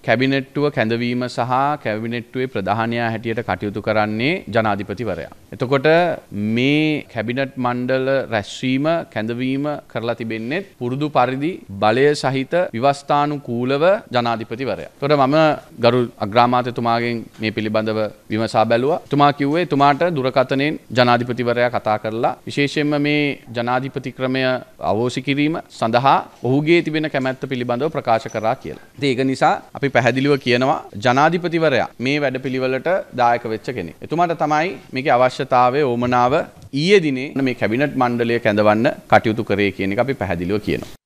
කැබිනට්ටුව කැඳවීම සහ කැබිනට්ටුවේ ප්‍රධානියා හැටියට කටයුතු කරන්නේ ජනාධිපතිවරයා. එතකොට මේ කැබිනට් මණ්ඩල රැස්වීම කැඳවීම කරලා තිබෙන්නේ පුරුදු පරිදි බලය සහිත ව්‍යවස්ථානුකූලව ජනාධිපතිවරයා. එතකොට මම ගරු අග්‍රාමාත්‍යතුමාගෙන් මේ පිළිබඳව විමසා බැලුවා. එතුමා කිව්වේ එතුමාට දුරකථනයෙන් ජනාධිපතිවරයා කතා කරලා විශේෂයෙන්ම මේ ජනාධිපති ක්‍රමය අවෝසි කිරීම සඳහා ඔහුගේ තිබෙන කැමැත්ත පිළිබඳව ප්‍රකාශ කරා කියලා. ඉතින් ඒක නිසා අපි පැහැදිලිව කියනවා ජනාධිපතිවරයා මේ වැඩපිළිවෙලට දායක වෙච්ච කෙනෙක්. එතුමාට තමයි මේකේ අවශ්‍යතාවය ඕමනාව ඊයේ දිනේ මේ කැබිනට් මණ්ඩලය කැඳවන්න කටයුතු කරේ කියන එක අපි පැහැදිලිව කියනවා.